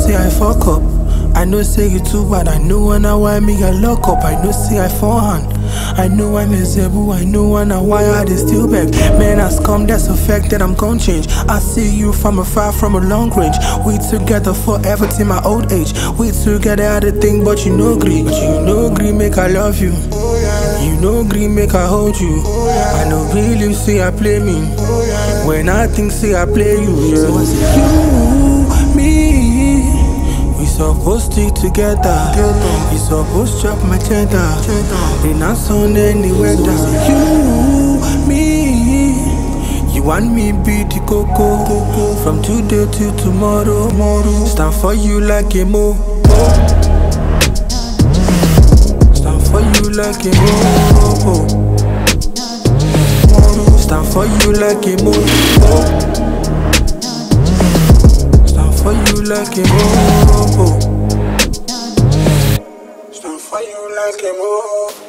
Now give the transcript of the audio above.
say I fuck up. I know say you too bad. I know when I why me get lock up. I know say I forehand. I know I'm a zebu. I know when I why I dey still beg. Man has come, that's a fact that I'm gon' change. I see you from afar, from a long range. We together forever till my old age. We together at the thing, but you no gree. But you no gree make I love you. You no gree make I hold you. I no really say I play me. When I think say I play you, yeah. So I say you, me. We supposed to stick together. You supposed to chop my cheddar. In a sun any weather. You, me. You want me be the coco. From today till tomorrow. Stand for you like a mo. Stand for you like a mo. Stand for you like a mo. For you like a mo. Stand for you like a mo.